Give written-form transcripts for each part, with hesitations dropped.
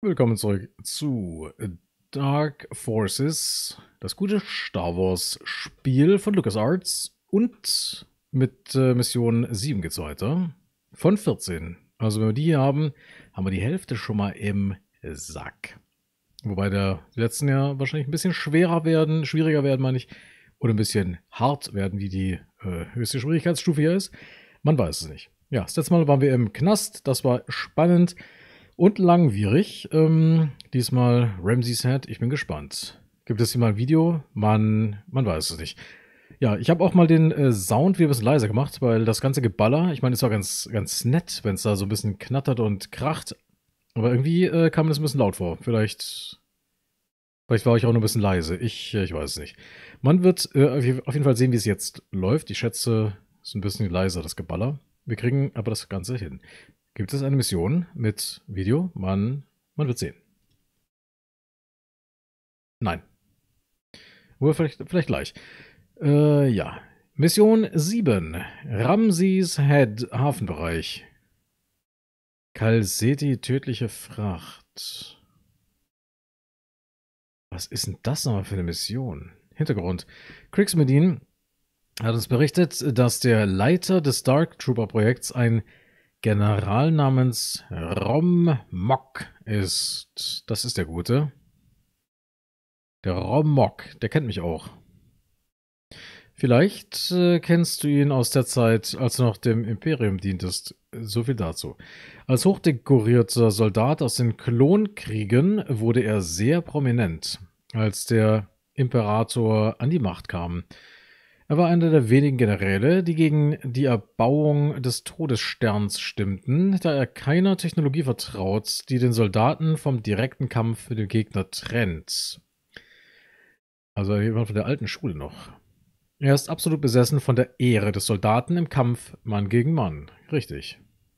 Willkommen zurück zu Dark Forces, das gute Star Wars Spiel von LucasArts, und mit Mission 7 geht's weiter. Von 14. Also wenn wir die hier haben, haben wir die Hälfte schon mal im Sack. Wobei die letzten ja wahrscheinlich ein bisschen schwieriger werden, meine ich, oder ein bisschen hart werden, wie die höchste Schwierigkeitsstufe hier ist. Man weiß es nicht. Ja, das letzte Mal waren wir im Knast, das war spannend. Und langwierig. Diesmal Ramsay's Head. Ich bin gespannt. Gibt es hier mal ein Video? Man weiß es nicht. Ja, ich habe auch mal den Sound wieder ein bisschen leiser gemacht, weil das ganze Geballer, ich meine, es war ganz nett, wenn es da so ein bisschen knattert und kracht. Aber irgendwie kam mir das ein bisschen laut vor. Vielleicht war ich auch nur ein bisschen leise. Ich weiß es nicht. Man wird auf jeden Fall sehen, wie es jetzt läuft. Ich schätze, es ist ein bisschen leiser, das Geballer. Wir kriegen aber das Ganze hin. Gibt es eine Mission mit Video? Man wird sehen. Nein. Oder vielleicht gleich. Ja. Mission 7. Ramsay's Head, Hafenbereich. Kalseti, tödliche Fracht. Was ist denn das nochmal für eine Mission? Hintergrund. Crix Medin hat uns berichtet, dass der Leiter des Dark Trooper Projekts ein General namens Rom Mock ist. Das ist der Gute. Der Rom Mock, der kennt mich auch. Vielleicht kennst du ihn aus der Zeit, als du noch dem Imperium dientest. So viel dazu. Als hochdekorierter Soldat aus den Klonkriegen wurde er sehr prominent, als der Imperator an die Macht kam. Er war einer der wenigen Generäle, die gegen die Erbauung des Todessterns stimmten, da er keiner Technologie vertraut, die den Soldaten vom direkten Kampf mit dem Gegner trennt. Also jemand von der alten Schule noch. Er ist absolut besessen von der Ehre des Soldaten im Kampf Mann gegen Mann. Richtig.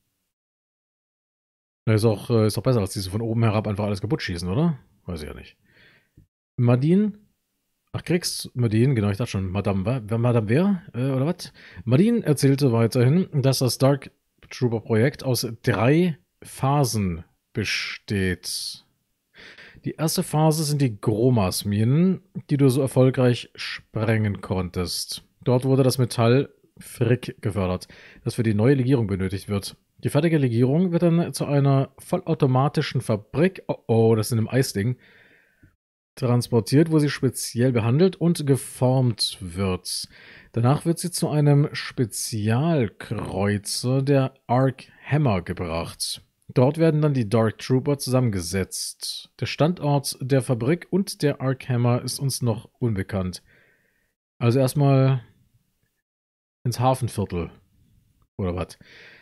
Ist auch besser, als diese von oben herab einfach alles kaputt schießen, oder? Weiß ich ja nicht. Madin. Ach, Madin, genau, ich dachte schon, Madame wer? Oder was? Madin erzählte weiterhin, dass das Dark Trooper Projekt aus 3 Phasen besteht. Die erste Phase sind die Gromas-Minen, die du so erfolgreich sprengen konntest. Dort wurde das Metall Frick gefördert, das für die neue Legierung benötigt wird. Die fertige Legierung wird dann zu einer vollautomatischen Fabrik, das ist in einem Eisding, transportiert, wo sie speziell behandelt und geformt wird. Danach wird sie zu einem Spezialkreuzer der Arc Hammer gebracht. Dort werden dann die Dark Trooper zusammengesetzt. Der Standort der Fabrik und der Arc Hammer ist uns noch unbekannt. Also erstmal ins Hafenviertel. Oder was?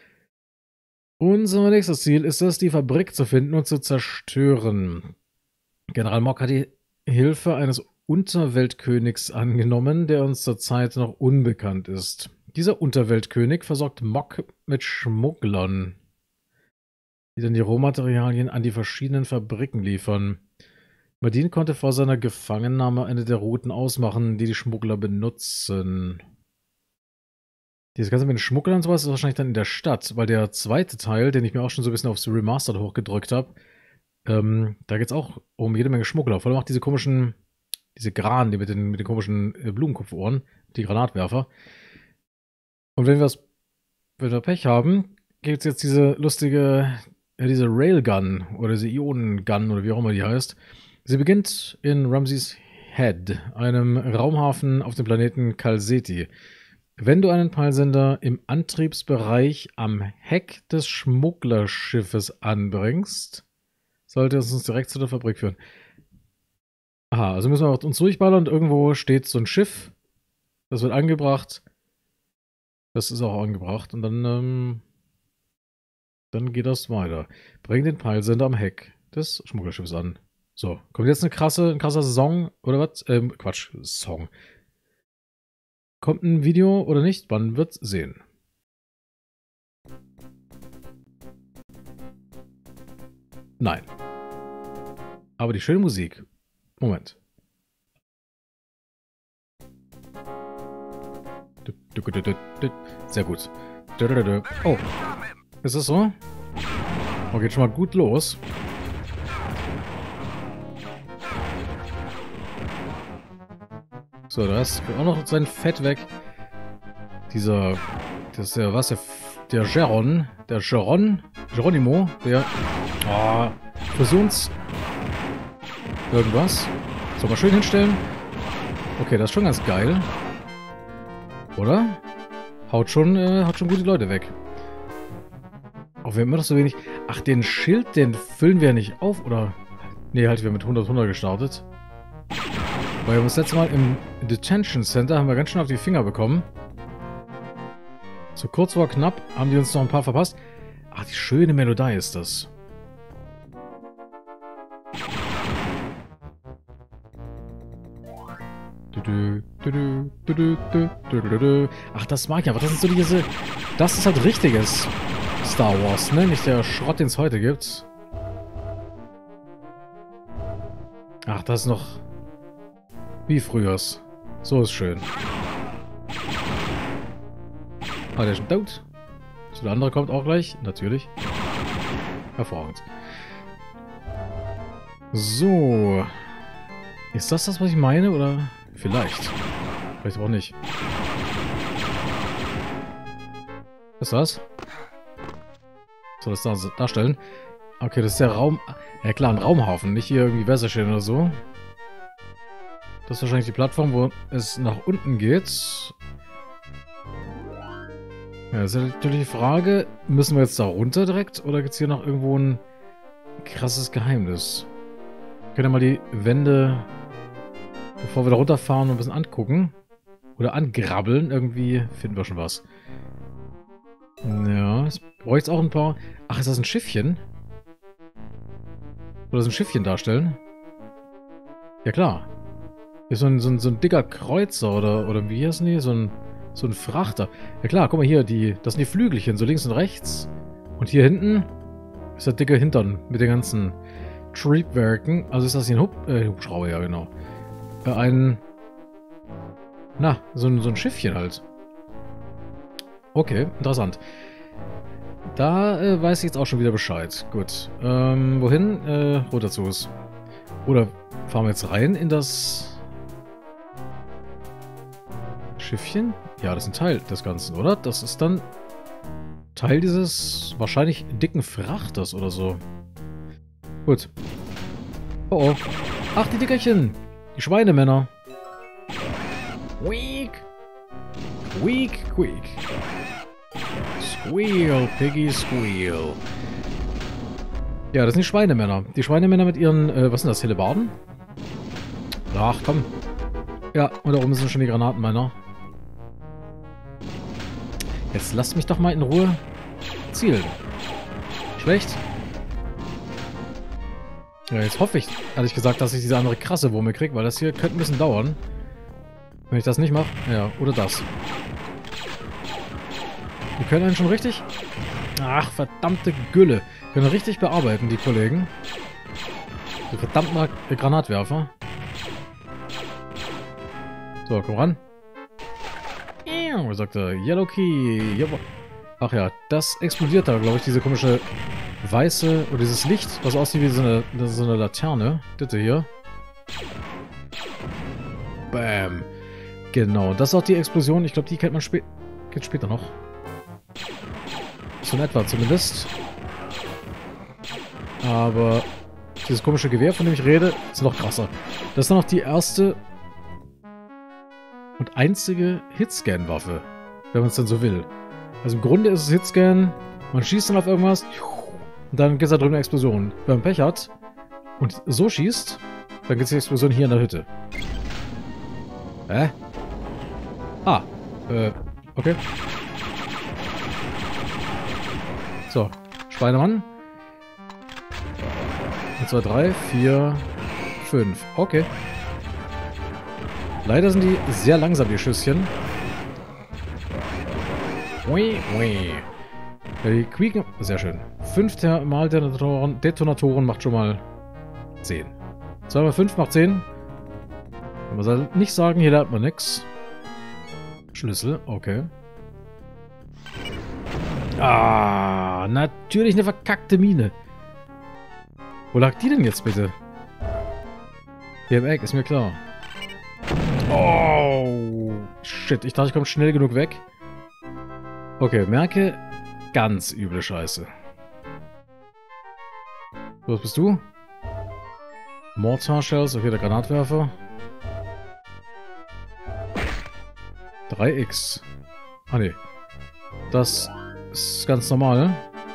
Unser nächstes Ziel ist es, die Fabrik zu finden und zu zerstören. General Mock hat die Hilfe eines Unterweltkönigs angenommen, der uns zurzeit noch unbekannt ist. Dieser Unterweltkönig versorgt Mock mit Schmugglern, die dann die Rohmaterialien an die verschiedenen Fabriken liefern. Madin konnte vor seiner Gefangennahme eine der Routen ausmachen, die Schmuggler benutzen. Dieses Ganze mit den Schmugglern und sowas ist wahrscheinlich dann in der Stadt, weil der zweite Teil, den ich mir auch schon so ein bisschen aufs Remastered hochgedrückt habe, da geht es auch um jede Menge Schmuggler. Vor allem auch diese Gran, die mit den komischen Blumenkopfohren, die Granatwerfer. Und wenn wir Pech haben, gibt es jetzt diese lustige, diese Railgun oder diese Ionengun oder wie auch immer die heißt. Sie beginnt in Ramsay's Head, einem Raumhafen auf dem Planeten Kalseti. Wenn du einen Peilsender im Antriebsbereich am Heck des Schmugglerschiffes anbringst, sollte es uns direkt zu der Fabrik führen. Aha, also müssen wir uns durchballern und irgendwo steht so ein Schiff. Das wird angebracht. Das ist auch angebracht und dann geht das weiter. Bring den Peilsender am Heck des Schmugglerschiffs an. So, kommt jetzt ein krasser Song oder was? Quatsch, Song. Kommt ein Video oder nicht? Man wird sehen. Nein. Aber die schöne Musik. Moment. Sehr gut. Oh. Ist das so? Oh, geht schon mal gut los. So, der Rest kriegt auch noch sein Fett weg. Das ist der, was? Der Geronimo, der, Fusions... Irgendwas. So, mal schön hinstellen. Okay, das ist schon ganz geil. Oder? Haut schon gute Leute weg. Auch wir haben immer noch so wenig... Ach, den Schild, den füllen wir ja nicht auf, oder? Nee, halt, wir haben mit 100 gestartet. Weil wir haben das letzte Mal im Detention Center haben wir ganz schön auf die Finger bekommen. So kurz vor knapp haben die uns noch ein paar verpasst. Ach, die schöne Melodie ist das. Ach, das mag ich aber. Das sind so diese... Das ist halt richtiges Star Wars, ne? Nicht der Schrott, den es heute gibt. Ach, das ist noch... Wie frühers. So ist schön. Ah, der ist schon tot. So, der andere kommt auch gleich. Natürlich. Hervorragend. So. Ist das, was ich meine, oder... Vielleicht. Vielleicht auch nicht. Was ist das? Soll das da darstellen? Okay, das ist der Raum... Ja klar, ein Raumhafen. Nicht hier irgendwie Wässerchen oder so. Das ist wahrscheinlich die Plattform, wo es nach unten geht. Ja, das ist natürlich die Frage, müssen wir jetzt da runter direkt? Oder gibt es hier noch irgendwo ein krasses Geheimnis? Wir können ja mal die Wände... Bevor wir da runterfahren und ein bisschen angucken. Oder angrabbeln. Irgendwie finden wir schon was. Ja, es bräuchte auch ein paar... Ach, ist das ein Schiffchen? Oder so ein Schiffchen darstellen? Ja, klar. Ist so ein dicker Kreuzer oder wie heißen die? So ein Frachter. Ja klar, guck mal hier, das sind die Flügelchen, so links und rechts. Und hier hinten ist der dicke Hintern mit den ganzen Triebwerken. Also ist das hier ein Hubschrauber, ja genau. So ein Schiffchen halt. Okay, interessant. Da weiß ich jetzt auch schon wieder Bescheid. Gut. Wohin? Runter zu uns. Oder fahren wir jetzt rein in das Schiffchen? Ja, das ist ein Teil des Ganzen, oder? Das ist dann Teil dieses wahrscheinlich dicken Frachters oder so. Gut. Oh oh. Ach, die Dickerchen! Die Schweinemänner. Squeak. Squeak, squeak. Squeal, Piggy, squeal. Ja, das sind die Schweinemänner. Die Schweinemänner mit ihren, was sind das, Hellebarden? Ach, komm. Ja, und da oben sind schon die Granatenmänner. Jetzt lasst mich doch mal in Ruhe zielen. Schlecht. Ja, jetzt hoffe ich, ehrlich gesagt, dass ich diese andere krasse Wumme kriege, weil das hier könnte ein bisschen dauern. Wenn ich das nicht mache. Ja, oder das. Die können einen schon richtig... Ach, verdammte Gülle. Können richtig bearbeiten, die Kollegen. Die verdammten Granatwerfer. So, komm ran. Was sagt er? Yellow Key. Ach ja, das explodiert da, glaube ich, diese komische weiße, oder dieses Licht, was aussieht wie so eine Laterne. Das hier. Bam. Genau, das ist auch die Explosion. Ich glaube, die kennt man später noch. So in etwa zumindest. Aber dieses komische Gewehr, von dem ich rede, ist noch krasser. Das ist dann noch die erste und einzige Hitscan-Waffe, wenn man es dann so will. Also im Grunde ist es Hitscan, man schießt dann auf irgendwas und dann gibt es da drüben eine Explosion. Wenn man Pech hat und so schießt, dann gibt es die Explosion hier in der Hütte. Hä? Ah, okay. So, Schweinemann. 1, 2, 3, 4, 5. Okay. Leider sind die sehr langsam, die Schüsschen. Ui, ui. Ja, die quieken... Sehr schön. 5 mal Detonatoren macht schon mal 10. 2 mal 5 macht 10. Man soll nicht sagen, hier lernt man nix. Schlüssel, okay. Ah, natürlich eine verkackte Mine. Wo lag die denn jetzt bitte? Hier im Eck, ist mir klar. Oh, shit. Ich dachte, ich komme schnell genug weg. Okay, merke, ganz üble Scheiße. Was bist du? Mortar Shells, okay, der Granatwerfer. 3x. Ah, ne. Das ist ganz normal.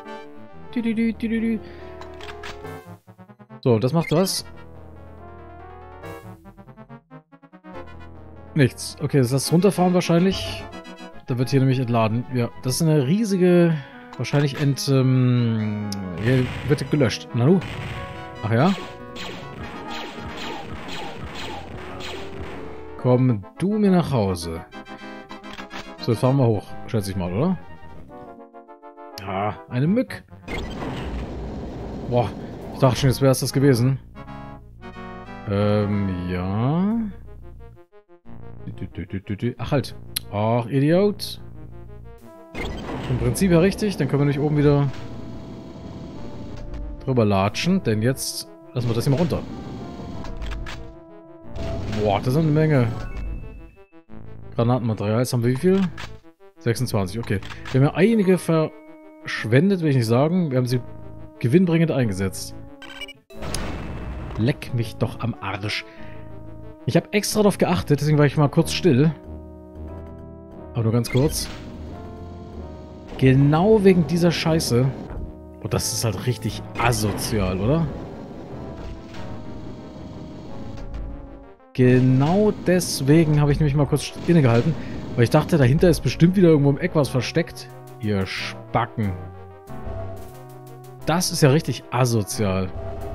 So, das macht was? Nichts. Okay, das ist das Runterfahren wahrscheinlich. Da wird hier nämlich entladen. Ja, das ist eine riesige... Wahrscheinlich hier wird gelöscht. Nanu? Ach ja? Komm du mir nach Hause. So, jetzt fahren wir hoch. Schätze ich mal, oder? Ah, eine Mück. Boah, ich dachte schon, jetzt wäre es das gewesen. Ja. Ach halt. Ach, Idiot. Im Prinzip ja richtig, dann können wir nämlich oben wieder drüber latschen, denn jetzt lassen wir das hier mal runter. Boah, das ist eine Menge Granatenmaterial. Jetzt haben wir wie viel? 26, okay. Wir haben ja einige verschwendet, will ich nicht sagen. Wir haben sie gewinnbringend eingesetzt. Leck mich doch am Arsch. Ich habe extra darauf geachtet, deswegen war ich mal kurz still. Aber nur ganz kurz. Genau wegen dieser Scheiße. Oh, das ist halt richtig asozial, oder? Genau deswegen habe ich nämlich mal kurz innegehalten. Weil ich dachte, dahinter ist bestimmt wieder irgendwo im Eck was versteckt. Ihr Spacken. Das ist ja richtig asozial.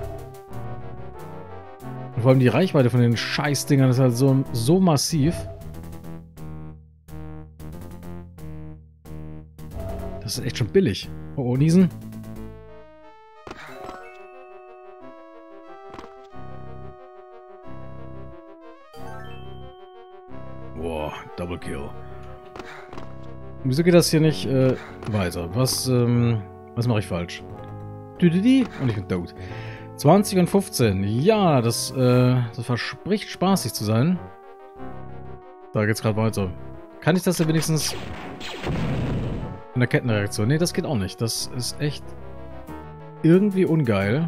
Und vor allem die Reichweite von den Scheißdingern ist halt so massiv. Das ist echt schon billig. Oh, oh, niesen. Boah, Double Kill. Wieso geht das hier nicht weiter? Was mache ich falsch? Und ich bin tot. 20 und 15. Ja, das verspricht spaßig zu sein. Da geht's gerade weiter. Kann ich das denn wenigstens... in der Kettenreaktion? Ne, das geht auch nicht. Das ist echt irgendwie ungeil.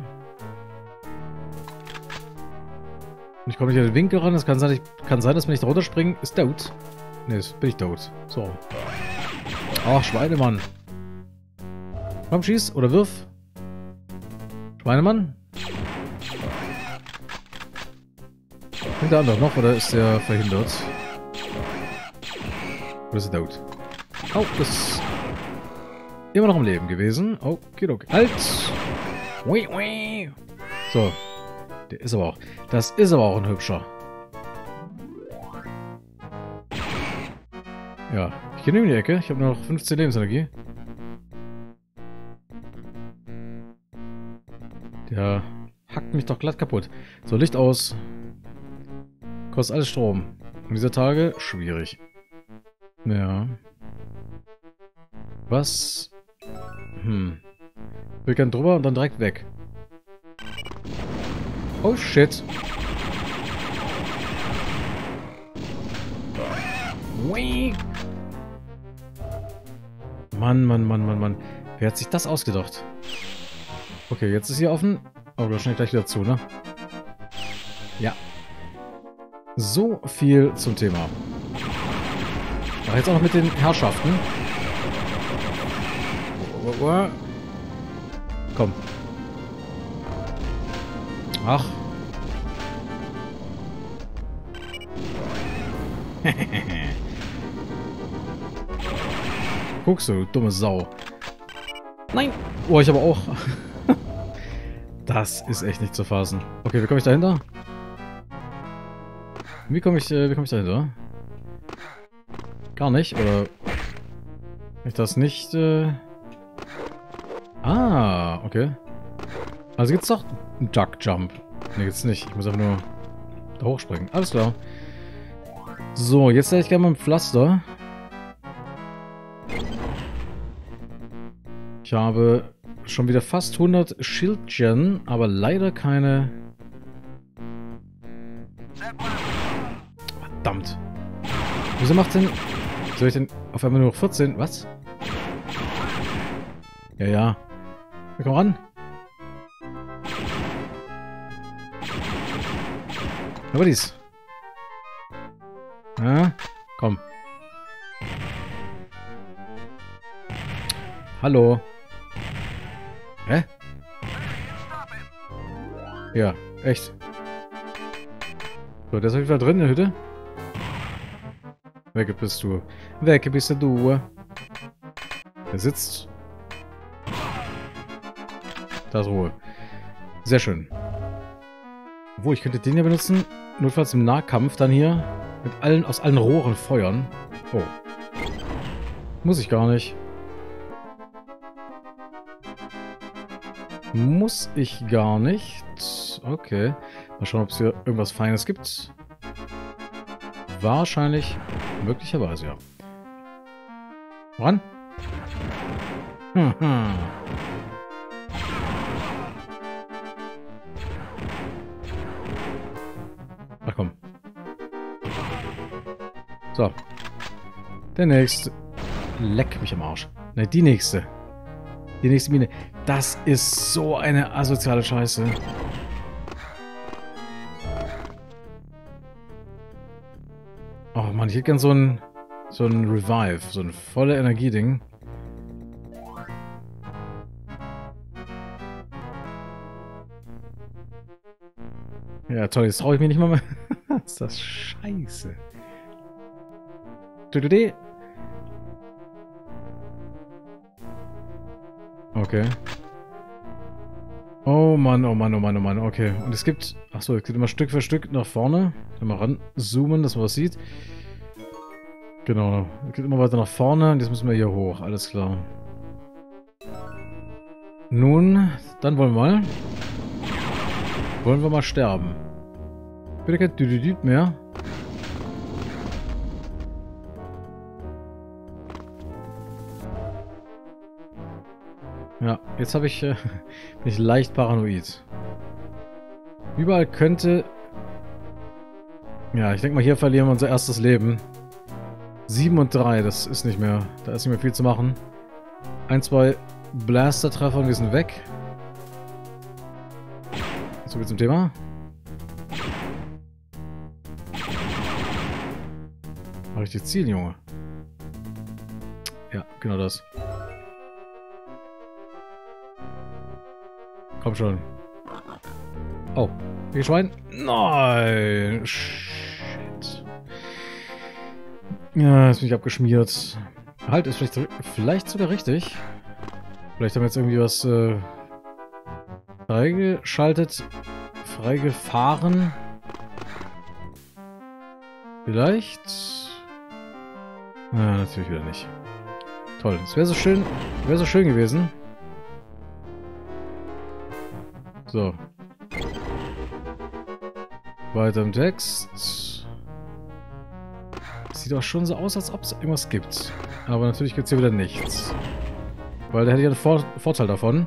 Und ich komme nicht an den Winkel ran. Es kann sein, dass wenn ich da runterspringe, ist tot. Ne, jetzt bin ich tot. So. Ach, Schweinemann. Komm, schieß oder wirf. Schweinemann. Und der andere noch, oder ist der verhindert? Oder ist er tot? Oh, das ist immer noch im Leben gewesen. Okay, okay. Halt! So. Der ist aber auch. Das ist aber auch ein hübscher. Ja. Ich gehe neben die Ecke. Ich habe nur noch 15 Lebensenergie. Der hackt mich doch glatt kaputt. So, Licht aus. Kostet alles Strom. Und dieser Tage schwierig. Ja. Was? Wir können drüber und dann direkt weg. Oh shit. Mann, Mann, Mann, Mann, Mann. Wer hat sich das ausgedacht? Okay, jetzt ist hier offen. Aber da schnell gleich wieder zu, ne? Ja. So viel zum Thema. Ach, jetzt auch noch mit den Herrschaften. Komm. Ach. Guckst du, dumme Sau. Nein! Oh, ich aber auch. Das ist echt nicht zu fassen. Okay, wie komme ich dahinter? Wie komme ich dahinter? Gar nicht, oder? Ich das nicht, Ah, okay. Also gibt's doch einen Duck Jump. Ne, gibt's nicht. Ich muss einfach nur da hochspringen. Alles klar. So, jetzt hätte ich gerne mal ein Pflaster. Ich habe schon wieder fast 100 Schildchen, aber leider keine... Verdammt. Wieso macht denn... Soll ich denn auf einmal nur noch 14? Was? Ja, ja. Ja, komm ran. Aber dies. Ja, komm. Hallo. Hä? Ja, echt. So, der ist auf jeden Fall drin in der Hütte. Weg bist du. Weg bist du. Der sitzt. Da ist Ruhe. Sehr schön. Wo, ich könnte den hier benutzen. Notfalls im Nahkampf dann hier. Aus allen Rohren feuern. Oh. Muss ich gar nicht. Muss ich gar nicht. Okay. Mal schauen, ob es hier irgendwas Feines gibt. Wahrscheinlich. Möglicherweise, ja. Ran. Ach komm. So. Der nächste. Leck mich am Arsch. Ne, die nächste. Die nächste Mine. Das ist so eine asoziale Scheiße. Oh Mann, ich hätte gern so ein Revive. So ein volle Energieding. Ja, toll, jetzt traue ich mich nicht mal mehr. Ist das scheiße. Okay. Oh Mann, oh Mann, oh Mann, oh Mann. Okay. Und es gibt... Achso, es geht immer Stück für Stück nach vorne. Mal ranzoomen, dass man was sieht. Genau. Es geht immer weiter nach vorne. Und jetzt müssen wir hier hoch. Alles klar. Nun, dann wollen wir mal... Wollen wir mal sterben. Bitte kein Düdüdüd mehr. Ja, jetzt habe ich, bin ich leicht paranoid. Überall könnte... Ja, ich denke mal, hier verlieren wir unser erstes Leben. 7 und 3, das ist nicht mehr... Da ist nicht mehr viel zu machen. 1, 2 Blaster-Treffer und wir sind weg. So viel zum Thema. Richtig zielen, Junge. Ja, genau das. Komm schon. Oh, wie Schwein? Nein. Shit. Ja, jetzt bin ich abgeschmiert. Halt, ist vielleicht sogar richtig. Vielleicht haben wir jetzt irgendwie was freigeschaltet. Freigefahren. Vielleicht. Ja, natürlich wieder nicht. Toll. Es wäre so schön gewesen. So. Weiter im Text. Sieht auch schon so aus, als ob es irgendwas gibt. Aber natürlich gibt es hier wieder nichts. Weil da hätte ich einen Vorteil davon.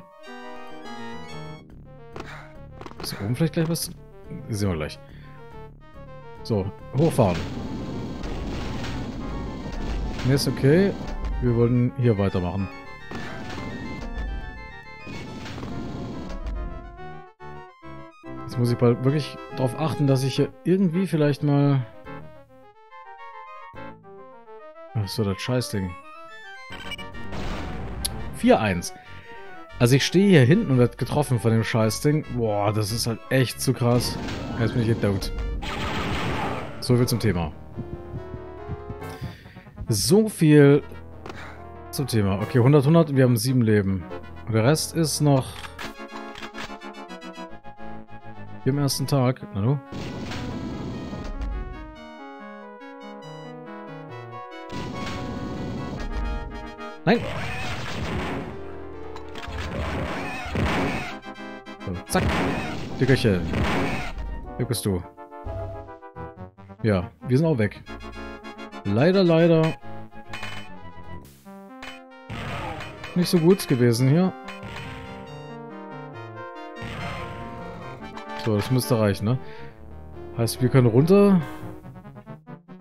Ist oben vielleicht gleich was? Sehen wir gleich. So, hochfahren. Ne, ist okay. Wir wollen hier weitermachen. Jetzt muss ich bald wirklich darauf achten, dass ich hier irgendwie vielleicht mal... Ach so, das Scheißding. 4-1. Also ich stehe hier hinten und werde getroffen von dem Scheißding. Boah, das ist halt echt zu krass. Jetzt bin ich gedownt. So viel zum Thema. So viel zum Thema. Okay, 100, wir haben 7 Leben. Und der Rest ist noch... Hier am ersten Tag. Na du? Nein! So, zack! Dickerchen. Weg bist du. Ja, wir sind auch weg. Leider, leider. Nicht so gut gewesen hier. So, das müsste reichen, ne? Heißt, wir können runter.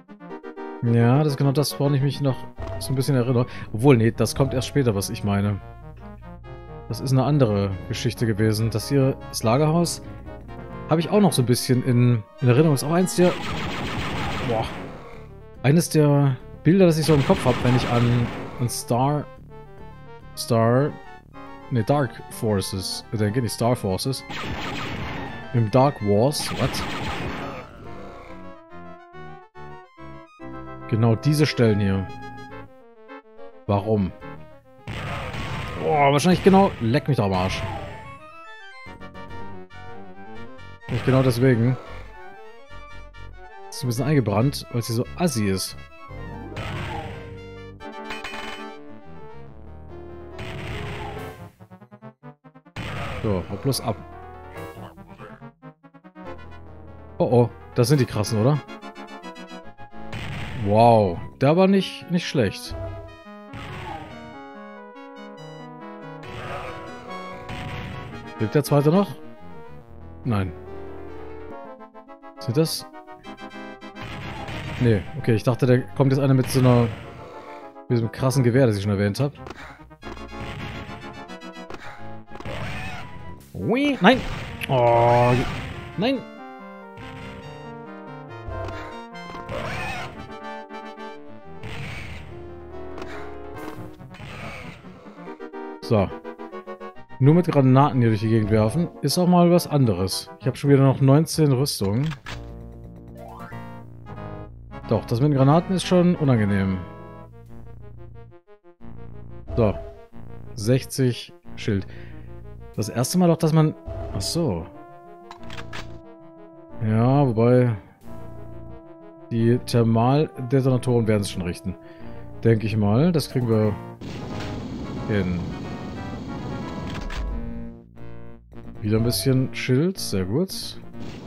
Ja, das ist genau das, woran ich mich noch so ein bisschen erinnere. Obwohl, nee, das kommt erst später, was ich meine. Das ist eine andere Geschichte gewesen. Das hier, das Lagerhaus, habe ich auch noch so ein bisschen in Erinnerung. Ist auch boah, eines der Bilder, das ich so im Kopf habe, wenn ich an Dark Forces denke, nicht Star Forces. Im Dark Wars, what? Genau diese Stellen hier. Warum? Boah, wahrscheinlich genau... Leck mich doch am Arsch. Nicht genau deswegen. Ist ein bisschen eingebrannt, weil sie so assi ist. So, hau bloß ab. Oh oh, das sind die krassen, oder? Wow, der war nicht schlecht. Lebt der zweite noch? Nein. Sind das? Nee, okay, ich dachte, da kommt jetzt einer mit so einer... mit diesem krassen Gewehr, das ich schon erwähnt habe. Ui, nein! Oh, nein! So. Nur mit Granaten hier durch die Gegend werfen, ist auch mal was anderes. Ich habe schon wieder noch 19 Rüstungen. Doch, das mit den Granaten ist schon unangenehm. So. 60 Schild. Das erste Mal doch, dass man... Ach so. Ja, wobei... Die Thermaldetonatoren werden es schon richten. Denke ich mal. Das kriegen wir hin. Wieder ein bisschen Schild. Sehr gut.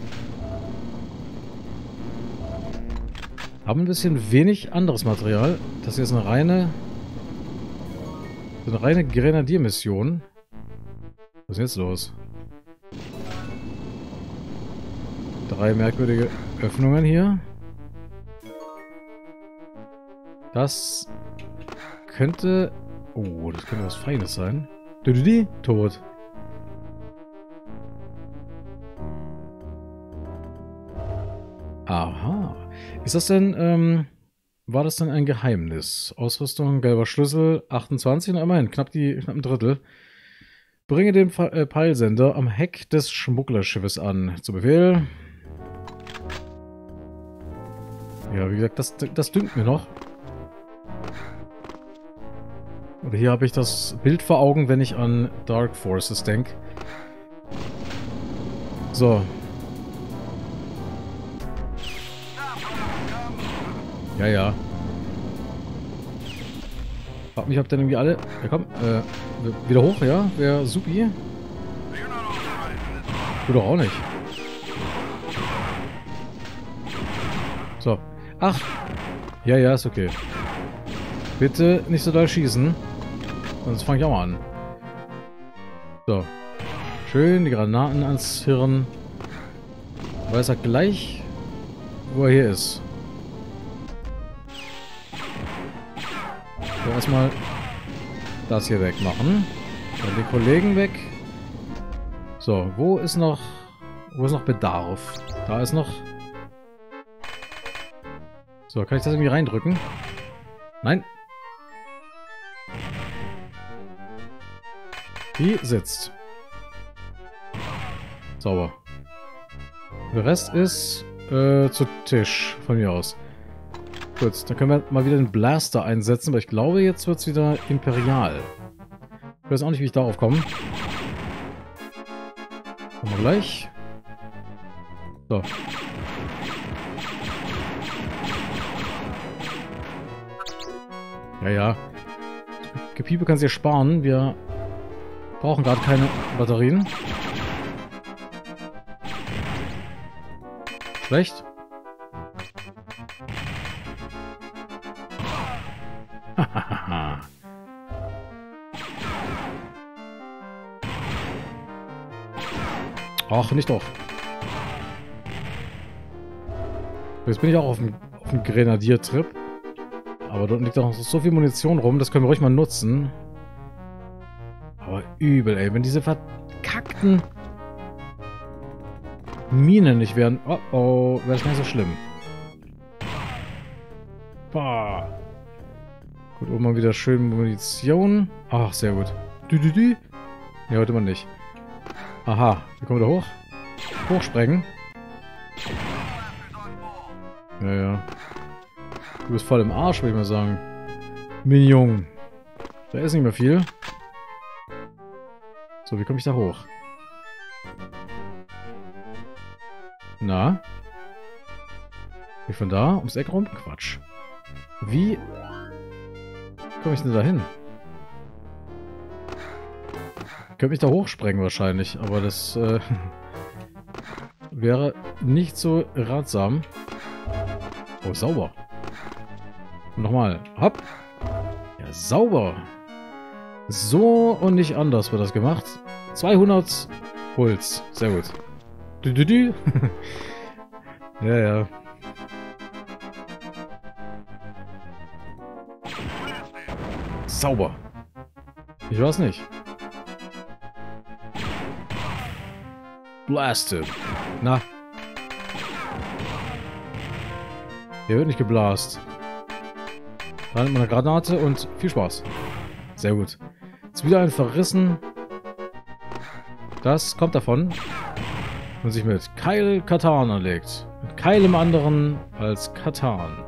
Haben ein bisschen wenig anderes Material. Das hier ist eine reine Grenadiermission. Was ist denn jetzt los? 3 merkwürdige Öffnungen hier. Das könnte... Oh, das könnte was Feines sein. Tot. Aha. Ist das denn, war das denn ein Geheimnis? Ausrüstung, gelber Schlüssel, 28, na immerhin, knapp ein Drittel. Bringe den Peilsender am Heck des Schmugglerschiffes an. Zu Befehl. Ja, wie gesagt, das dünkt mir noch. Oder hier habe ich das Bild vor Augen, wenn ich an Dark Forces denke. So. Ja, ja. Frag mich, ob denn irgendwie alle... Ja, komm, wieder hoch, ja? Wäre supi. Du doch auch nicht. So. Ach. Ja, ja, ist okay. Bitte nicht so doll schießen. Sonst fange ich auch mal an. So. Schön die Granaten ans Hirn. Weiß er gleich, wo er hier ist. So, erstmal das hier wegmachen. Dann die Kollegen weg. So, wo ist noch Bedarf? Da ist noch... So, kann ich das irgendwie reindrücken? Nein. Die sitzt. Sauber. Der Rest ist zu Tisch, von mir aus. Gut, dann können wir mal wieder den Blaster einsetzen, weil ich glaube, jetzt wird es wieder imperial. Ich weiß auch nicht, wie ich darauf komme. Kommen wir gleich. So. Ja, ja. Gepiepe kann sich sparen. Wir brauchen gerade keine Batterien. Schlecht. Ach, nicht doch. Jetzt bin ich auch auf dem Grenadier-Trip. Aber dort liegt doch noch so viel Munition rum, das können wir ruhig mal nutzen. Aber übel, ey. Wenn diese verkackten Minen nicht wären... Oh, oh, wäre es nicht so schlimm. Boah. Gut, oben mal wieder schön Munition. Ach, sehr gut. Ne, heute mal nicht. Aha, wir kommen da hoch. Hochsprengen. Ja, ja. Du bist voll im Arsch, würde ich mal sagen. Minion. Da ist nicht mehr viel. So, wie komme ich da hoch? Na? Wie von da? Ums Eck rum? Quatsch. Wie komme ich denn da hin? Ich könnte mich da hochsprengen wahrscheinlich, aber das wäre nicht so ratsam. Oh, sauber. Und nochmal. Hopp. Ja, sauber. So und nicht anders wird das gemacht. 200 Puls. Sehr gut. Ja, ja. Sauber. Ich weiß nicht. Blasted. Na. Hier wird nicht geblast. Dann mit einer Granate und viel Spaß. Sehr gut. Jetzt wieder ein verrissen. Das kommt davon, wenn man sich mit Keil Katan anlegt. Mit keinem anderen als Katan.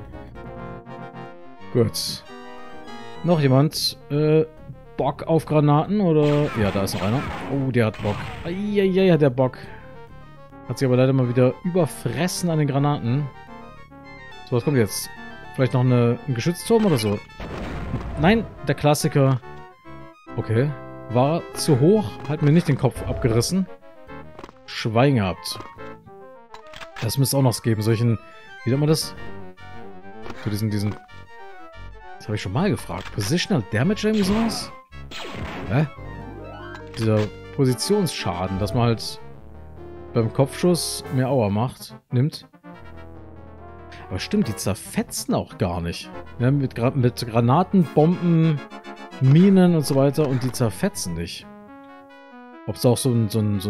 Gut. Noch jemand? Bock auf Granaten oder... Ja, da ist noch einer. Oh, der hat Bock. Eieiei, hat der Bock. Hat sich aber leider mal wieder überfressen an den Granaten. So, was kommt jetzt? Vielleicht noch ein Geschützturm oder so? Nein, der Klassiker. Okay. War zu hoch, hat mir nicht den Kopf abgerissen. Schwein gehabt. Das müsste auch noch geben. Solchen... Wie nennt man das? So diesen... Das habe ich schon mal gefragt. Positional Damage irgendwie sowas? Hä? Dieser Positionsschaden, dass man halt beim Kopfschuss mehr Aua nimmt. Aber stimmt, die zerfetzen auch gar nicht. Ja, mit Granaten, Bomben, Minen und so weiter und die zerfetzen nicht. Ob es auch so ein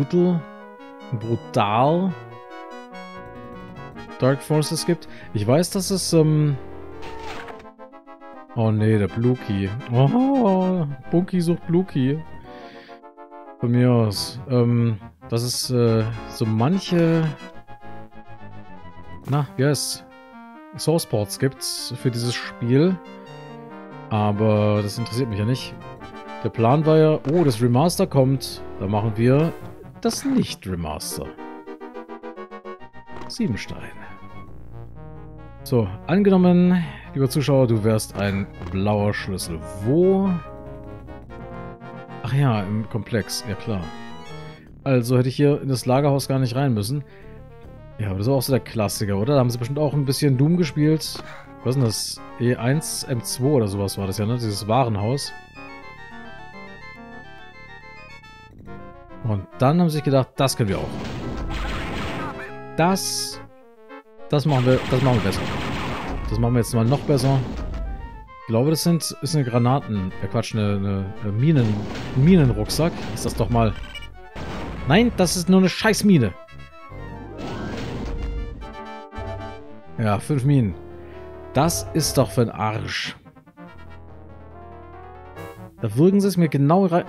brutal Dark Forces gibt? Ich weiß, dass es, oh nee, der Blue Key. Oh, Bunky sucht Blue Key. Von mir aus. Dass es so manche... Na, wie heißt Source Ports gibt's für dieses Spiel. Aber das interessiert mich ja nicht. Der Plan war ja, oh, das Remaster kommt. Da machen wir das Nicht-Remaster. Siebenstein. So, angenommen, lieber Zuschauer, du wärst ein blauer Schlüssel. Wo? Ach ja, im Komplex, ja klar. Also hätte ich hier in das Lagerhaus gar nicht rein müssen. Ja, aber das war auch so der Klassiker, oder? Da haben sie bestimmt auch ein bisschen Doom gespielt. Was ist denn das? E1, M2 oder sowas war das ja, ne? Dieses Warenhaus. Und dann haben sie sich gedacht, das können wir auch. Das machen wir besser. Das machen wir jetzt mal noch besser. Ich glaube, das ist eine Granaten... Quatsch, eine Minenrucksack. Ist das doch mal... Nein, das ist nur eine scheiß Mine. Ja, 5 Minen. Das ist doch für ein Arsch. Da würgen sie es mir genau rein...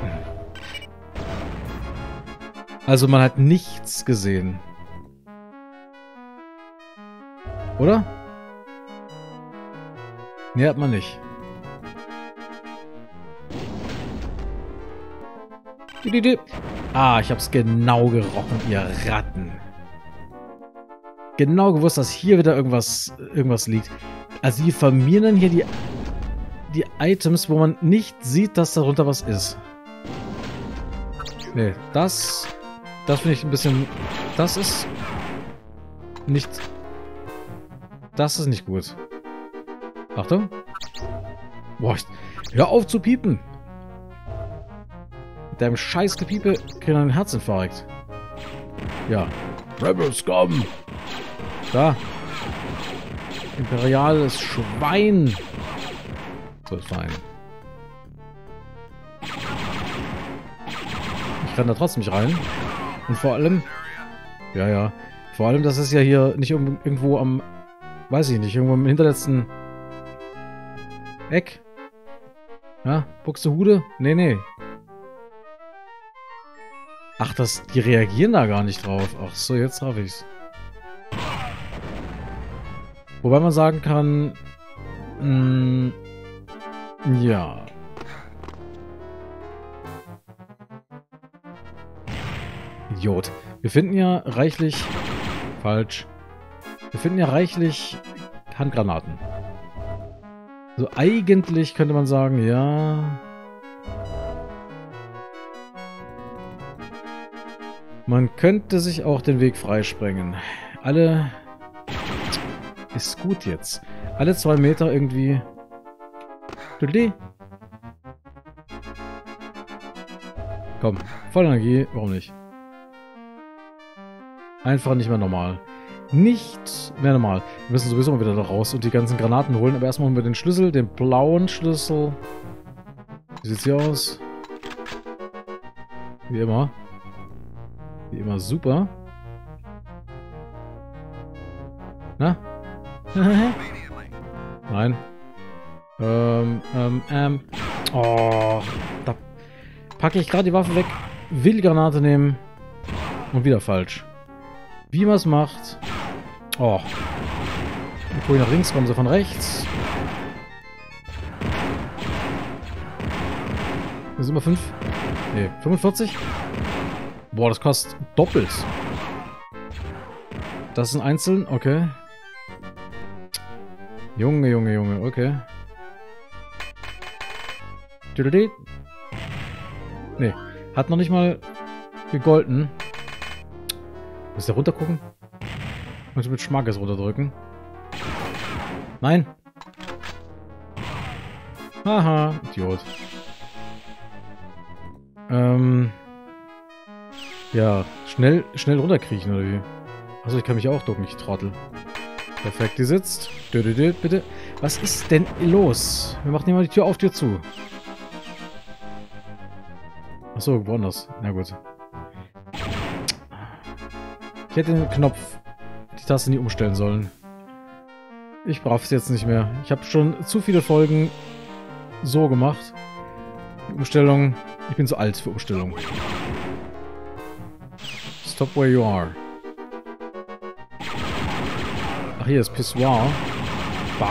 Also man hat nichts gesehen. Oder? Nee, hat man nicht. Ah, ich hab's genau gerochen, ihr Ratten. Genau gewusst, dass hier wieder irgendwas liegt. Also die verminen hier die Items, wo man nicht sieht, dass darunter was ist. Nee, das finde ich ein bisschen... Das ist nicht gut. Achtung. Boah, hör auf zu piepen. Mit deinem scheiß Gepiepe kriegt er einen Herzinfarkt. Ja. Rebel Scum. Da. Imperiales Schwein. So ist fein. Ich kann da trotzdem nicht rein. Und vor allem... Ja, ja. Vor allem, das ist ja hier nicht irgendwo am... Weiß ich nicht, irgendwo im hinterletzten... Eck. Ja, Buxtehude? Nee, nee. Ach, die reagieren da gar nicht drauf. Ach so, jetzt raff ich's. Wobei man sagen kann... ja. Idiot. Wir finden ja reichlich... Falsch. Wir finden ja reichlich Handgranaten. Also eigentlich könnte man sagen, ja... Man könnte sich auch den Weg freisprengen. Alle... Ist gut jetzt. Alle 2 Meter irgendwie... Komm, voll Energie, warum nicht? Einfach nicht mehr normal. Nicht mehr normal. Wir müssen sowieso mal wieder da raus und die ganzen Granaten holen. Aber erstmal holen wir den Schlüssel, den blauen Schlüssel. Wie sieht's hier aus? Wie immer. Wie immer super. Na? Nein. Oh, da packe ich gerade die Waffe weg, will die Granate nehmen und wieder falsch. Wie man es macht. Oh. Bevor ich nach links kommen sie von rechts. Hier sind wir 5. Ne, 45. Boah, das kostet doppelt. Das ist ein Einzeln, okay. Junge, Junge, Junge, okay. Ne, hat noch nicht mal gegolten. Muss der runter gucken? Muss ich mit Schmackes runterdrücken? Nein! Haha, Idiot. Ja, schnell runterkriechen, oder wie? Achso, ich kann mich auch ducken, ich Trottel. Perfekt, die sitzt. Bitte. Was ist denn los? Wir machen immer die Tür auf, Tür zu. Achso, woanders. Na gut. Ich hätte den Knopf, die Taste nie umstellen sollen. Ich brauche es jetzt nicht mehr. Ich habe schon zu viele Folgen so gemacht. Die Umstellung. Ich bin zu alt für Umstellung. Stop where you are. Ach, hier ist Pissoir. Bah.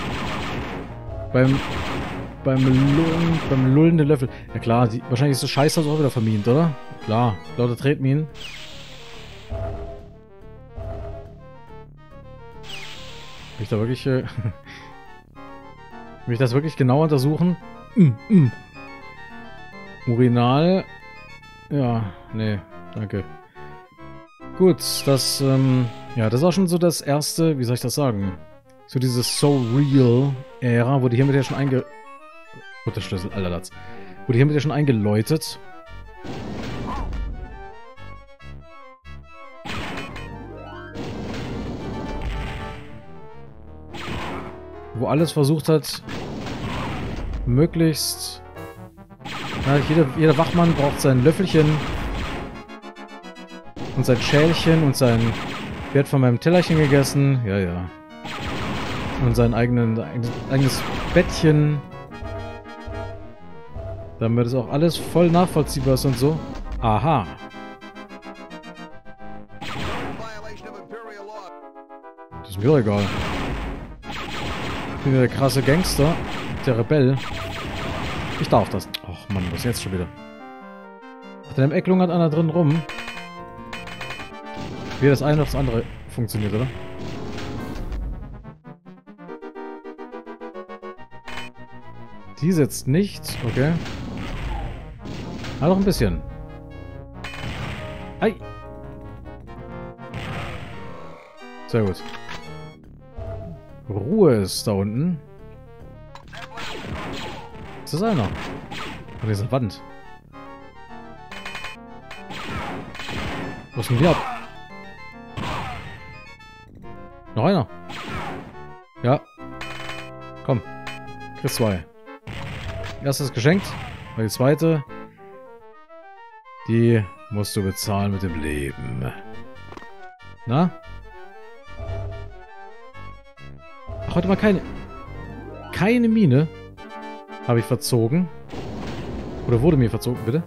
Beim lullenden Löffel. Ja klar, wahrscheinlich ist das Scheißhaus auch wieder vermint, oder? Klar, lauter Tretminen. Will ich da wirklich... will ich das wirklich genau untersuchen? Urinal. Ja, nee, danke. Gut, das, ja, das ist auch schon so das erste, wie soll ich das sagen? So diese So Real-Ära, wurde hiermit ja schon der Schlüssel, alter Latz. Wurde hiermit ja schon eingeläutet. Wo alles versucht hat, möglichst... Ja, jeder Wachmann braucht sein Löffelchen und sein Schälchen und sein... Wird von meinem Tellerchen gegessen. Ja, ja. Und sein eigenes Bettchen. Damit es auch alles voll nachvollziehbar ist und so. Aha. Das ist mir doch egal. Ich bin ja der krasse Gangster. Der Rebell. Ich darf das. Och Mann, was jetzt schon wieder? In dem Eck lungert einer drin rum. Wie das eine auf das andere funktioniert, oder? Die sitzt nicht. Okay. Ah, noch ein bisschen. Ei. Sehr gut. Ruhe ist da unten. Ist das einer? An dieser Wand. Was ist denn hier ab? Noch einer. Ja. Komm. Kriegst 2. Erstes geschenkt. Und die zweite. Die musst du bezahlen mit dem Leben. Na? Ach, heute mal keine Mine. Habe ich verzogen. Oder wurde mir verzogen, bitte?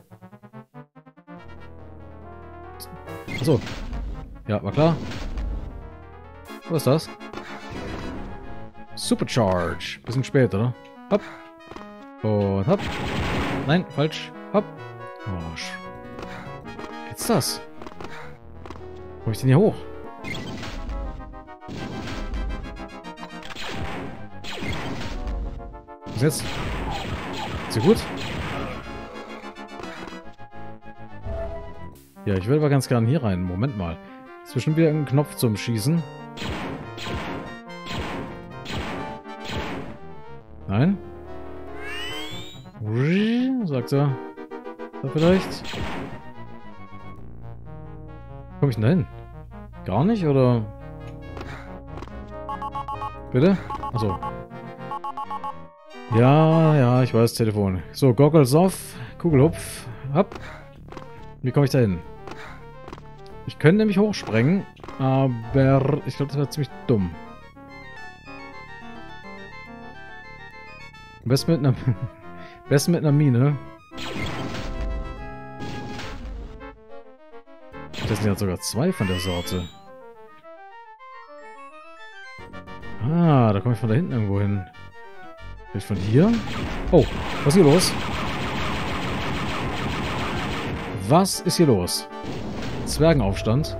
Achso. Ja, war klar. Was ist das? Supercharge. Bisschen spät, oder? Hopp. Und hopp. Nein, falsch. Hopp. Oh, jetzt das? Wo komm ich denn hier hoch? Was jetzt? Ist sie gut? Ja, ich will aber ganz gerne hier rein. Moment mal. Ist bestimmt wieder ein Knopf zum Schießen. Nein? Sagt er. Da vielleicht? Komm ich denn da hin? Gar nicht, oder? Bitte? Achso. Ja, ja, ich weiß, Telefon. So, Goggles off. Kugelhupf. Hopp. Wie komme ich da hin? Ich könnte nämlich hochsprengen, aber ich glaube, das wäre ziemlich dumm. Am besten mit einer Mine. Das sind ja sogar 2 von der Sorte. Ah, da komme ich von da hinten irgendwo hin. Vielleicht von hier? Oh, was ist hier los? Was ist hier los? Zwergenaufstand?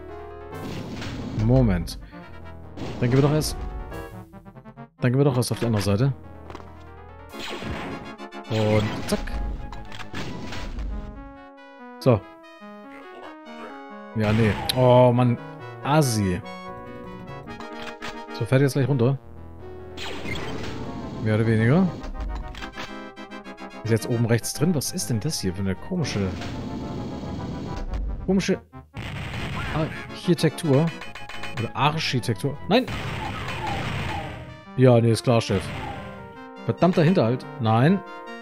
Moment. Dann gehen wir doch erst... auf die andere Seite. Und zack. So. Ja, nee. Oh, Mann. Assi. So, fährt jetzt gleich runter. Mehr oder weniger. Ist jetzt oben rechts drin? Was ist denn das hier für eine komische Architektur? Oder Architektur? Nein! Ja, nee, ist klar, Chef. Verdammter Hinterhalt. Nein.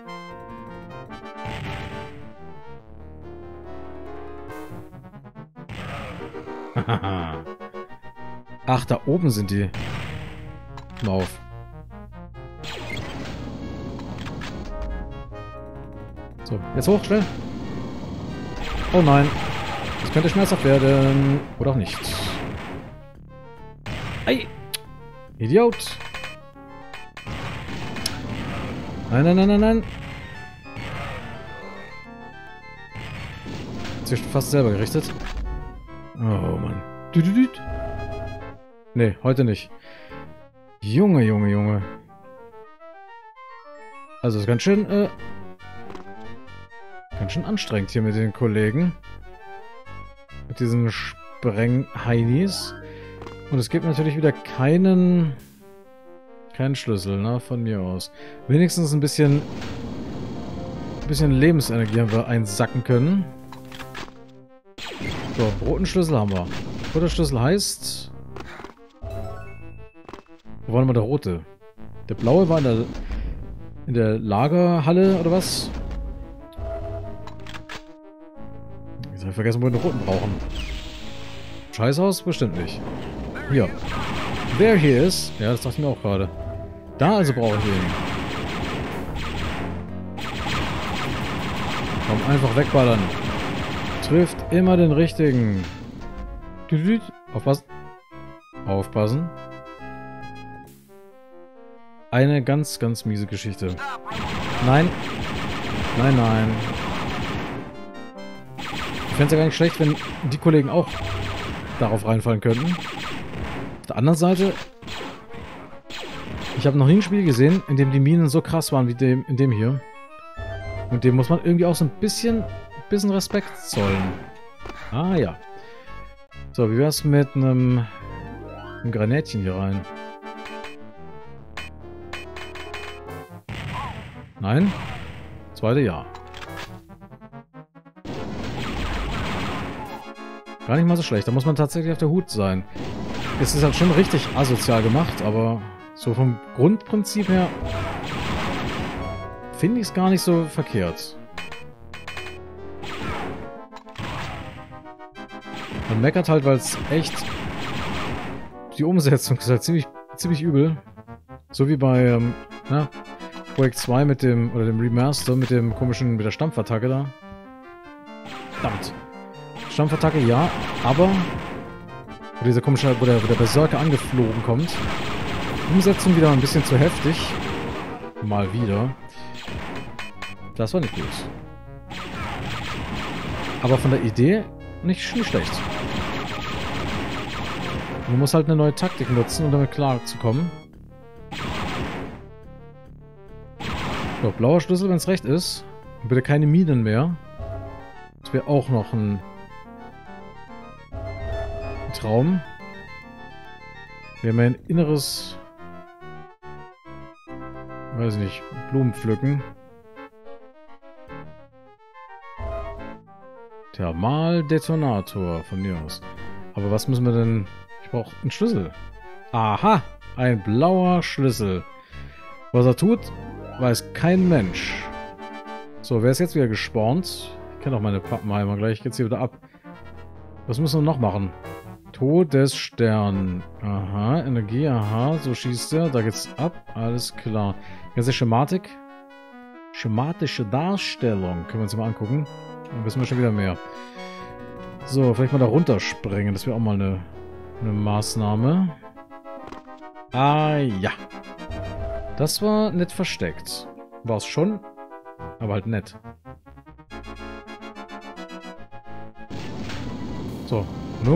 Ach, da oben sind die. Mal auf. So, jetzt hoch, schnell. Oh nein. Das könnte schmerzhaft werden. Oder auch nicht. Ei! Idiot! Nein, nein, nein, nein, nein. Ist ja fast selber gerichtet. Oh Mann. Nee, heute nicht. Junge, Junge, Junge. Also ist ganz schön anstrengend hier mit den Kollegen. Mit diesen Spreng-Heinis. Und es gibt natürlich wieder keinen Schlüssel, ne, von mir aus. Wenigstens ein bisschen Lebensenergie haben wir einsacken können. So, roten Schlüssel haben wir. Roter Schlüssel heißt... Wo war nochmal der rote? Der blaue war in der Lagerhalle, oder was? Jetzt habe ich vergessen, wo wir den roten brauchen. Scheißhaus? Bestimmt nicht. Hier. There he is. Ja, das dachte ich mir auch gerade. Da also brauche ich ihn. Komm, einfach wegballern. Trifft immer den richtigen. Aufpassen. Aufpassen. Eine ganz, ganz miese Geschichte. Nein. Nein, nein. Ich fände es ja gar nicht schlecht, wenn die Kollegen auch darauf reinfallen könnten. Auf der anderen Seite, ich habe noch nie ein Spiel gesehen, in dem die Minen so krass waren wie in dem hier. Und dem muss man irgendwie auch so ein bisschen Respekt zollen. Ah ja. So, wie wär's mit einem Granätchen hier rein? Nein? Zweite ja. Gar nicht mal so schlecht. Da muss man tatsächlich auf der Hut sein. Es ist halt schon richtig asozial gemacht, aber So vom Grundprinzip her finde ich es gar nicht so verkehrt. Man meckert halt, weil es echt... Die Umsetzung ist halt ziemlich übel. So wie bei Projekt 2 mit dem... Oder dem Remaster mit dem komischen... Mit der Stampfattacke da. Verdammt. Stampfattacke, ja, aber... Wo dieser komische... Wo der Berserker angeflogen kommt. Umsetzung wieder ein bisschen zu heftig. Mal wieder. Das war nicht gut. Aber von der Idee nicht schlecht. Man muss halt eine neue Taktik nutzen, um damit klarzukommen. So, blauer Schlüssel, wenn es recht ist. Und bitte keine Minen mehr. Das wäre auch noch ein Traum. Wir haben ein inneres... Weiß nicht, Blumen pflücken. Thermaldetonator von mir aus. Aber was müssen wir denn... Ich brauche einen Schlüssel. Aha! Ein blauer Schlüssel. Was er tut, weiß kein Mensch. So, wer ist jetzt wieder gespawnt? Ich kenne auch meine Pappenheimer gleich. Geht's hier wieder ab. Was müssen wir noch machen? Todesstern. Aha, Energie, aha. So schießt er. Da geht's ab. Alles klar. Ganze Schematik. Schematische Darstellung. Können wir uns mal angucken. Dann wissen wir schon wieder mehr. So, vielleicht mal da runterspringen. Das wäre auch mal eine Maßnahme. Ah, ja. Das war nett versteckt. War es schon, aber halt nett. So, nu?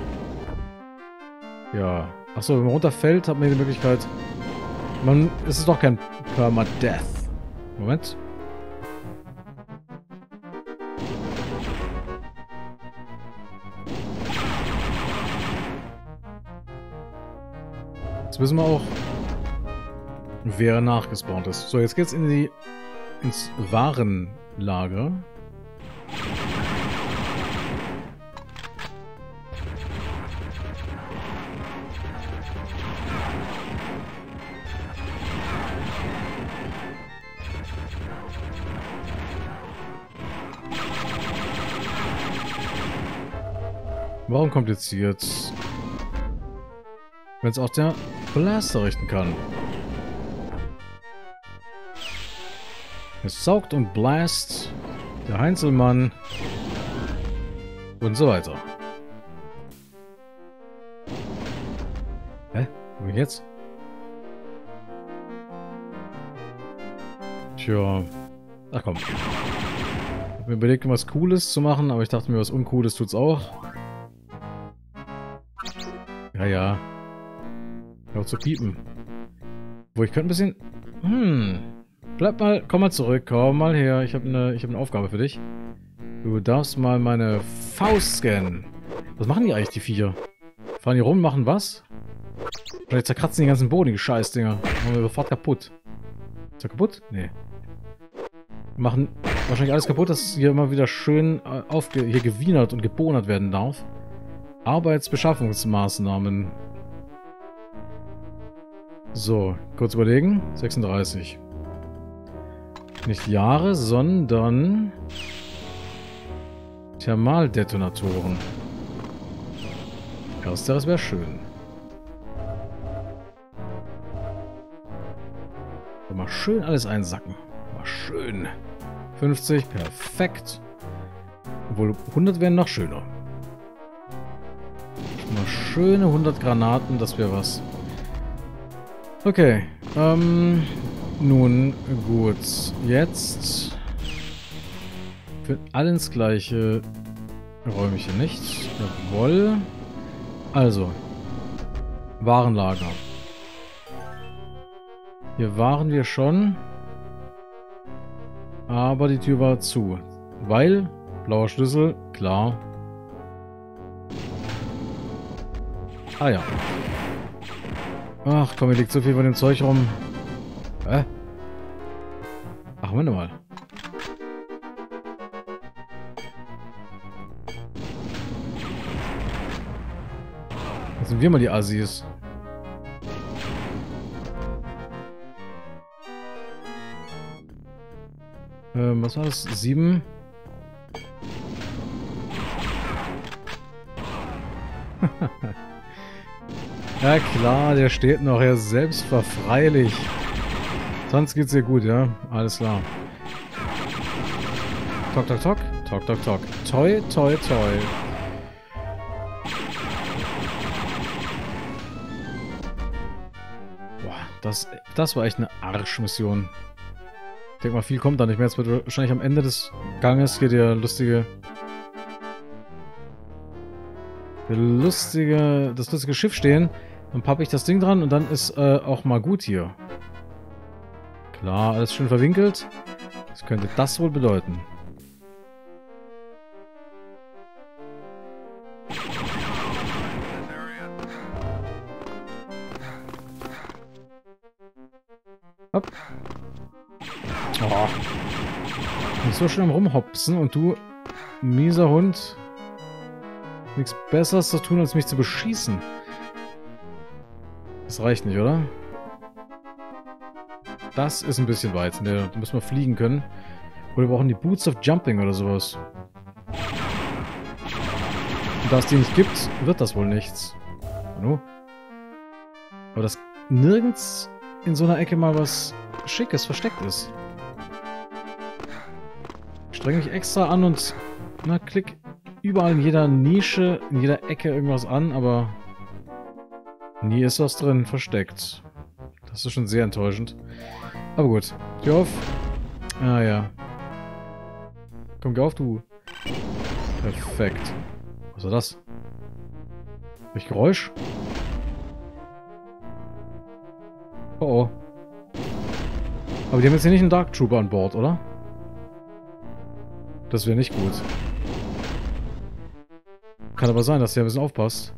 Ja. Achso, wenn man runterfällt, hat man die Möglichkeit... Es ist doch kein Permadeath. Moment. Jetzt wissen wir auch, wer nachgespawnt ist. So, jetzt geht's ins Warenlager. Warum kompliziert? Wenn es auch der Blaster richten kann. Es saugt und blast. Der Heinzelmann. Und so weiter. Hä? Wo bin ich jetzt? Tja. Ach komm. Ich hab mir überlegt, was Cooles zu machen, aber ich dachte mir, was Uncooles tut's auch. Ja, ja. Hör auf zu piepen. Wo ich könnte ein bisschen... Bleib mal, komm mal zurück, komm mal her. Ich hab eine Aufgabe für dich. Du darfst mal meine Faust scannen. Was machen die eigentlich, die Viecher? Fahren die rum, machen was? Vielleicht zerkratzen die ganzen Boden, die Scheißdinger. Machen wir sofort kaputt. Ist er kaputt? Nee. Machen wahrscheinlich alles kaputt, dass hier immer wieder schön hier gewienert und gebonert werden darf. Arbeitsbeschaffungsmaßnahmen. So, kurz überlegen. 36. Nicht Jahre, sondern Thermaldetonatoren. Ersteres wäre schön. Mal schön alles einsacken. Mal schön. 50, perfekt. Obwohl 100 wären noch schöner. Mal schöne 100 Granaten, das wäre was. Okay, nun gut. Jetzt für alle ins gleiche Räumchen nicht. Jawohl. Also, Warenlager. Hier waren wir schon. Aber die Tür war zu. Weil, blauer Schlüssel, klar. Ah ja. Ach komm, hier liegt so viel von dem Zeug rum. Ach, Moment mal. Jetzt sind wir mal die Assis. Was war das? 7. Ja klar, der steht noch, ja, selbstverfreilich. Sonst geht's dir gut, ja? Alles klar. Tok, tok, tok. Tok, tok, tok. Toi, toi, toi. Boah, das war echt eine Arschmission. Ich denke mal, viel kommt da nicht mehr. Jetzt wird wahrscheinlich am Ende des Ganges hier das lustige Schiff stehen. Dann pappe ich das Ding dran und dann ist auch mal gut hier. Klar, alles schön verwinkelt. Was könnte das wohl bedeuten? Hopp. Oh. Nicht so schnell am Rumhopsen und du, mieser Hund, nichts Besseres zu tun, als mich zu beschießen. Das reicht nicht, oder? Das ist ein bisschen weit. Ne, da müssen wir fliegen können. Oder wir brauchen die Boots of Jumping oder sowas. Und da es die nicht gibt, wird das wohl nichts. Hallo? Aber dass nirgends in so einer Ecke mal was Schickes versteckt ist. Ich streng mich extra an und klick überall in jeder Nische, in jeder Ecke irgendwas an, aber nie ist was drin versteckt. Das ist schon sehr enttäuschend. Aber gut. Geh auf. Ah ja. Komm, geh auf, du. Perfekt. Was war das? Welch Geräusch? Oh oh. Aber die haben jetzt hier nicht einen Dark Trooper an Bord, oder? Das wäre nicht gut. Kann aber sein, dass der ein bisschen aufpasst.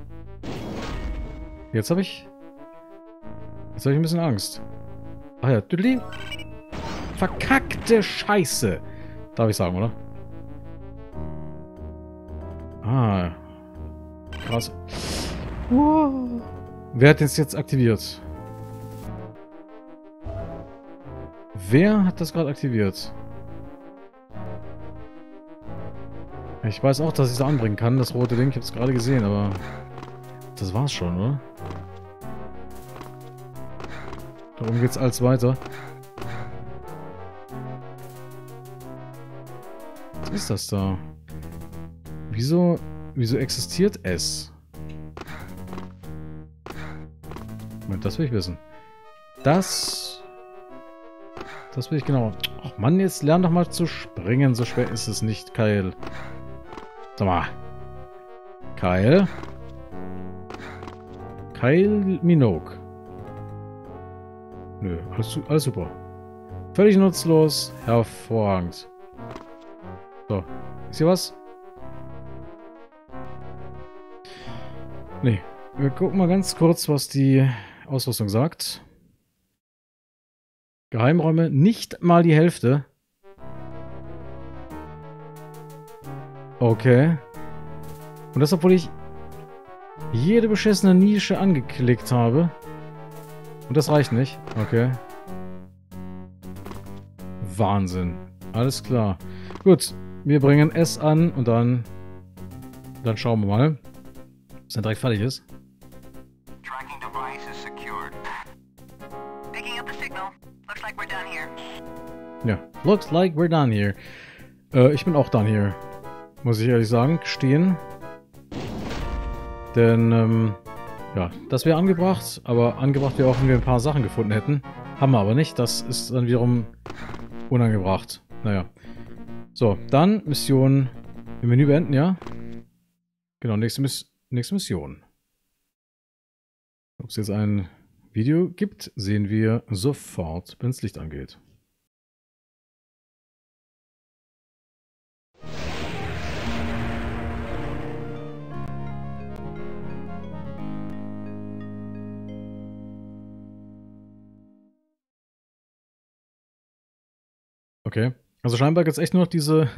Jetzt habe ich ein bisschen Angst. Ach ja, Düdli. Verkackte Scheiße. Darf ich sagen, oder? Ah. Krass. Wow. Wer hat das jetzt aktiviert? Wer hat das gerade aktiviert? Ich weiß auch, dass ich es anbringen kann, das rote Ding. Ich habe es gerade gesehen, aber das war's schon, oder? Darum geht's als weiter. Was ist das da? Wieso existiert es? Moment, das will ich wissen. Das will ich genau. Ach Mann, jetzt lern doch mal zu springen. So schwer ist es nicht, Kyle. Sag mal. Kyle? Kyle Minogue. Nö, alles super. Völlig nutzlos. Hervorragend. So. Ist hier was? Nee. Wir gucken mal ganz kurz, was die Ausrüstung sagt. Geheimräume nicht mal die Hälfte. Okay. Und das, obwohl ich jede beschissene Nische angeklickt habe. Und das reicht nicht. Okay. Wahnsinn. Alles klar. Gut. Wir bringen es an und dann schauen wir mal, bis er direkt fertig ist. Tracking device is secured. Picking up the signal. Looks like we're done here. Ja, looks like we're done here. Ich bin auch done here. Muss ich ehrlich sagen, gestehen. Denn, ja, das wäre angebracht, aber angebracht wäre auch, wenn wir ein paar Sachen gefunden hätten. Haben wir aber nicht, das ist dann wiederum unangebracht. Naja. So, dann Mission im Menü beenden, ja? Genau, nächste Mission. Ob es jetzt ein Video gibt, sehen wir sofort, wenn das Licht angeht. Okay. Also scheinbar gibt es echt nur noch diese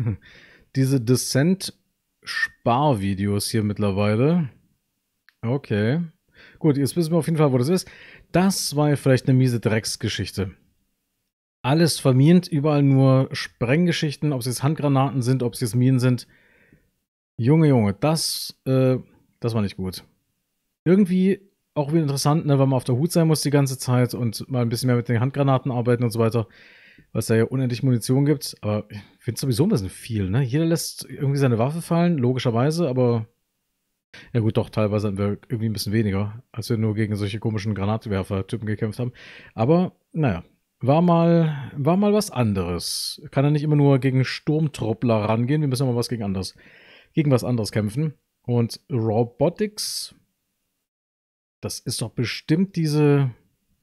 Descent-Sparvideos hier mittlerweile. Okay. Gut, jetzt wissen wir auf jeden Fall, wo das ist. Das war ja vielleicht eine miese Drecksgeschichte. Alles vermint, überall nur Sprenggeschichten, ob es jetzt Handgranaten sind, ob es jetzt Minen sind. Junge, Junge, das war nicht gut. Irgendwie auch wieder interessant, ne, weil man auf der Hut sein muss die ganze Zeit und mal ein bisschen mehr mit den Handgranaten arbeiten und so weiter, weil es da ja unendlich Munition gibt. Aber ich finde es sowieso ein bisschen viel, ne? Jeder lässt irgendwie seine Waffe fallen, logischerweise, aber ja gut, doch, teilweise hatten wir irgendwie ein bisschen weniger, als wir nur gegen solche komischen Granatwerfer-Typen gekämpft haben. Aber, naja, war mal was anderes. Kann ja nicht immer nur gegen Sturmtruppler rangehen, wir müssen mal gegen was anderes kämpfen. Und Robotics, das ist doch bestimmt diese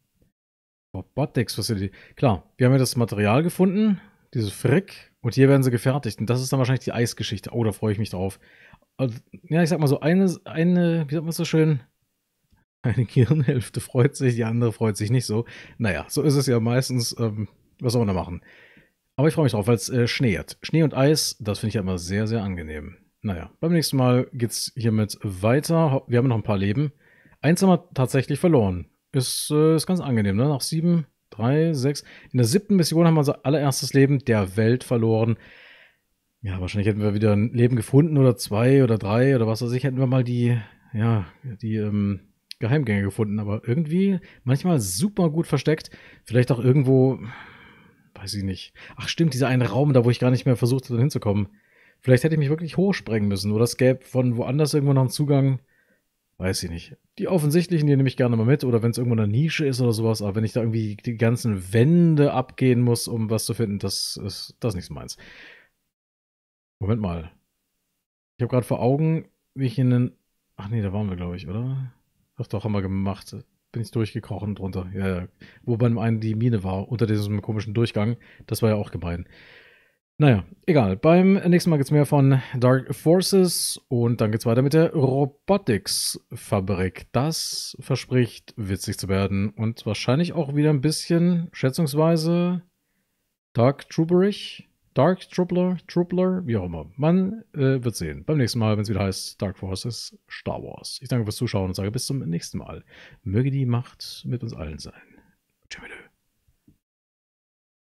Robotics Facility. Klar, wir haben ja das Material gefunden, diese Frick, und hier werden sie gefertigt. Und das ist dann wahrscheinlich die Eisgeschichte. Oh, da freue ich mich drauf. Also, ja, ich sag mal so, wie sagt man so schön? Eine Gehirnhälfte freut sich, die andere freut sich nicht so. Naja, so ist es ja meistens. Was soll man da machen? Aber ich freue mich drauf, weil es schneeit. Schnee und Eis, das finde ich ja immer sehr, sehr angenehm. Naja, beim nächsten Mal geht's hiermit weiter. Wir haben noch ein paar Leben. Eins haben wir tatsächlich verloren. Ist ganz angenehm, ne? Nach 7, 3, 6. In der 7. Mission haben wir unser allererstes Leben der Welt verloren. Ja, wahrscheinlich hätten wir wieder ein Leben gefunden oder 2 oder 3 oder was weiß ich, hätten wir mal die Geheimgänge gefunden, aber irgendwie manchmal super gut versteckt. Vielleicht auch irgendwo, weiß ich nicht. Ach stimmt, dieser eine Raum, da wo ich gar nicht mehr versucht habe, hinzukommen. Vielleicht hätte ich mich wirklich hochsprengen müssen oder es gäbe von woanders irgendwo noch einen Zugang. Weiß ich nicht. Die offensichtlichen, die nehme ich gerne mal mit oder wenn es irgendwo eine Nische ist oder sowas, aber wenn ich da irgendwie die ganzen Wände abgehen muss, um was zu finden, das ist nicht so meins. Moment mal. Ich habe gerade vor Augen, wie ich in den. Ach nee, da waren wir, glaube ich, oder? Ach doch, haben wir gemacht. Bin ich durchgekrochen drunter. Ja, ja. Wo beim einen die Mine war, unter diesem komischen Durchgang. Das war ja auch gemein. Naja, egal. Beim nächsten Mal geht's mehr von Dark Forces und dann geht's weiter mit der Robotics-Fabrik. Das verspricht witzig zu werden und wahrscheinlich auch wieder ein bisschen, schätzungsweise, Dark Trooperig. Dark Troopler, wie auch immer. Man wird sehen. Beim nächsten Mal, wenn es wieder heißt Dark Forces Star Wars. Ich danke fürs Zuschauen und sage bis zum nächsten Mal. Möge die Macht mit uns allen sein. Tschüss.